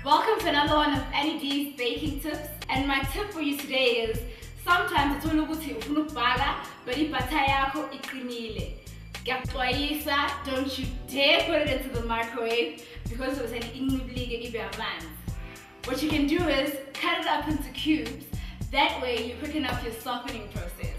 Welcome to another one of Annie D's baking tips. And my tip for you today is sometimes it's ukuthi ufuna ukubhaka but ibutter yakho iqinile. Ngiyaxwayisa, don't you dare put it into the microwave because it was an inublike ibe amanzi. What you can do is cut it up into cubes. That way you're quick enough your softening process.